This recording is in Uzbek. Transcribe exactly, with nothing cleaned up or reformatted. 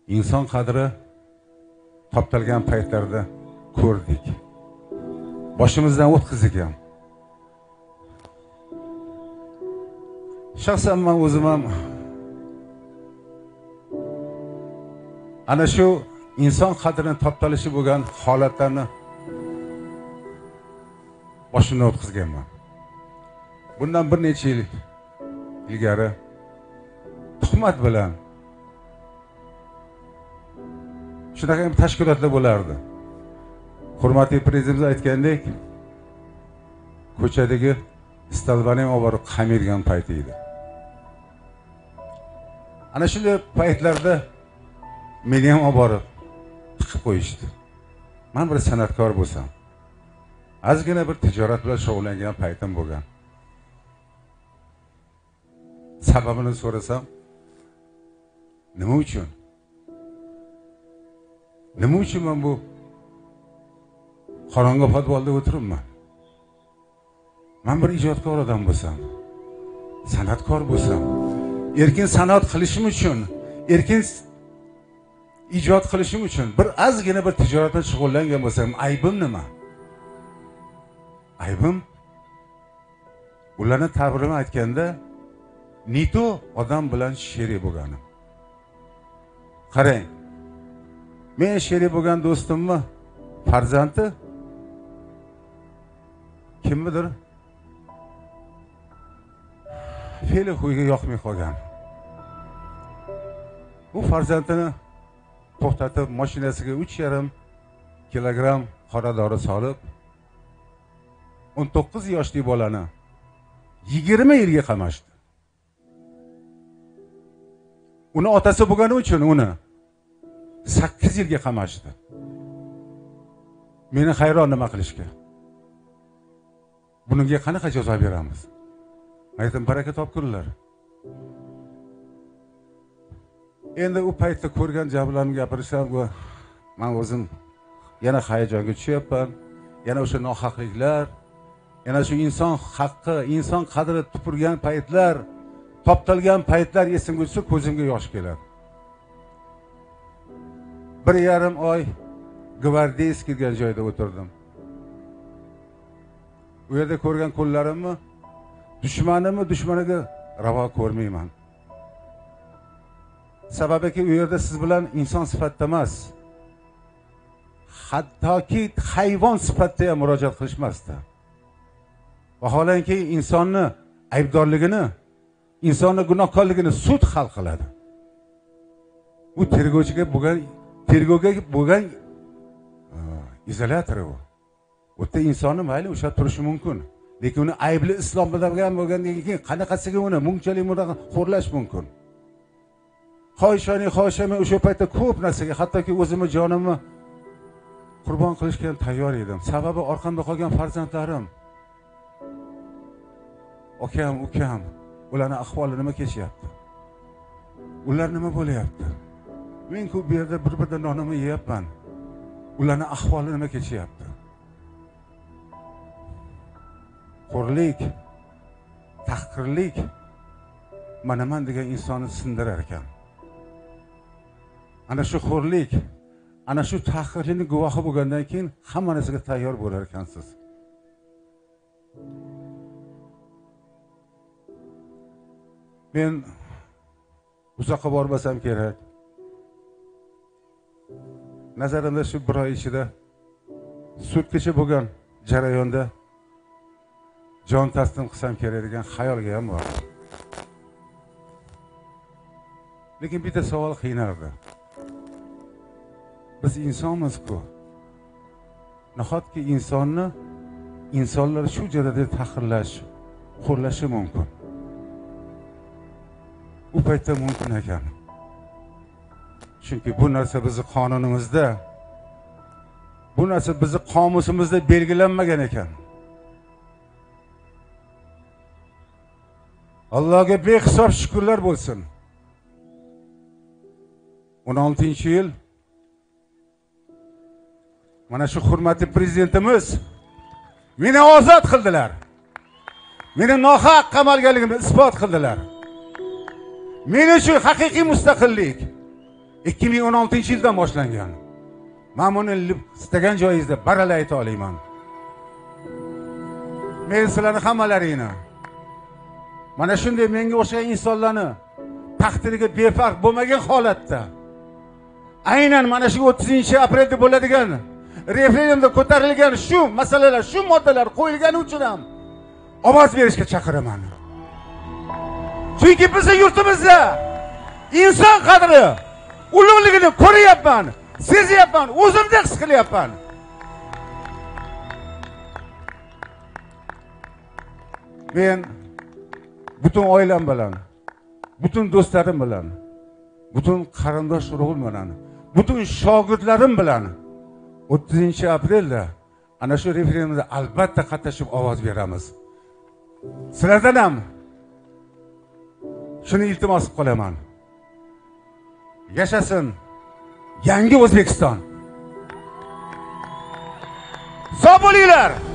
inson qadri toptalgan paytlarda ko'rdik. Boshimizdan o'tkazdik ham. Shaxsan men o'zim ham ana shu inson qadrini toptalishi bo'lgan holatlarni boshimdan o'tkazganman. Bundan bir necha yil ilgari tuhmat bilan shunaqa tashkilotlar bo'lardi. Hurmatli prezidentimiz aytgandek, ko'chadagi istalbaning olib borib qamirgan payti edi. Ana shunday paytlarda meni ham olib borib tiqib qo'yishdi. Men bir san'atkor bo'lsam, ozgina bir tijorat bilan shug'ullangan paytim bo'lgan. Sababini so'rasam, nima uchun? Nima uchun men bu qorong'i podvalda o'tiribman? Men bir ijodkor odam bo'lsam, san'atkor bo'lsam, erkin san'at qilishim uchun, erkin ijod qilishim uchun bir ozgina bir tijorat bilan shug'ullangan bo'lsam, aybim nima? Aybim ularni ta'birini aytganda nito odam bilan sherik bo'lganim. Qarang, men sherik bo'lgan do'stimmi, farzandi kimnidir fe'li xuyiga yoqmay qolgan. Bu farzandini to'xtatib, mashinasiga uch yarim kilogramm qora dori solib, o'n to'qqiz yoshli bolani yigirma yilga qamashdi. Uni otasi bo'lgani uchun uni sakkiz yilga qamashdi. Meni hayron nima qilishga? Bunga qanaqa jazo beramiz? Aytim, baraka topkurlar. Endi u paytda ko'rgan jabrlarimni gapirsam, men o'zim yana hayajonga tushyapman. Yana o'sha nohaqliklar, yana shu inson haqqi, inson qadri tupurgan paytlar, toptalgan paytlar esimga tushsa, ko'zimga yosh keladi. Bir yarim oy gvardiyskiy degan joyda o'tirdim. U yerda ko'rgan kunlarimni dushmanimni dushmaniga ravo ko'rmayman. Sababiki u yerda siz bilan inson sifatida emas, hattoki hayvon sifatida ham murojaat qilishmasdi. Vaholanki insonni aybdorligini, insonni gunohkorligini sud hal qiladi. Bu tergovchiga bo'lgan, tergovga bo'lgan izolyatori u. O'ta insonni mayli o'sha turishi mumkin. Lekin uni aybli islom bilan bo'lgandan keyin qanaqasiga uni munchalik murojaat xo'rlash mumkin. Xohishani, xohishami o'sha paytda ko'p narsaga, hattoki o'zimni jonimni qurbon qilishga tayyor edim. Sababi orqamda qolgan farzandlarim, akam, ukam, ularning ahvoli nima kechyapti? Ular nima bo'layapti? Men ku bu yerda bir-birdan nonimni yeyapman. Ularning ahvoli nima kechyapti? Xo'rlik, tahqirlik mana men degan insonni sindirar ekan. Ana shu xo'rlik, ana shu tahqirlikning guvohi bo'lgandan keyin hamma narsaga tayyor bo'lar ekansiz. Men uzoqqa bormasam kerak. Nazarimda shu bir oy ichida sudgacha bo'lgan jarayonda jon taslim qilsam kerak degan xayolga ham bor. Lekin bitta savol qiynardi. Biz insonmiz-ku. Nahotki insonni insonlar shu jarada tahqirlash, xo'rlashi mumkin. U paytda mumkin ekan. Chunki bu narsa bizning qonunimizda, bu narsa bizning qomusimizda belgilanmagan ekan. Allohga behisob shukrlar bo'lsin. o'n oltinchi yil mana shu hurmatli prezidentimiz meni ozod qildilar. Meni nohaq qamalganligimni isbot qildilar. Men uchun haqiqiy mustaqillik, ikki ming o'n oltinchi yildan boshlangan. Men buni istagan joyingizda baralla ayta olaman. Men sizlarni hammalaringni mana shunday menga o'xshagan insonlarni taqdiriga befarq bo'lmagan holatda aynan mana shu o'ttizinchi aprelda bo'ladigan referendumda ko'tarilgan shu masalalar, shu moddalar qo'yilgani uchun ham ovoz berishga chaqiraman. Chunki bizning yurtimizda inson qadri, ulug'ligini ko'ryapman, sezyapman, o'zimda his qilyapman. Men butun oilam bilan, butun do'stlarim bilan, butun qarindosh urug'im bilan, butun shogirdlarim bilan o'ttizinchi aprelda ana shu referendumda albatta qatnashib ovoz beramiz. Sizlardan ham shuni iltimos qilaman. Yashasin yangi O'zbekiston. Sog' bo'linglar.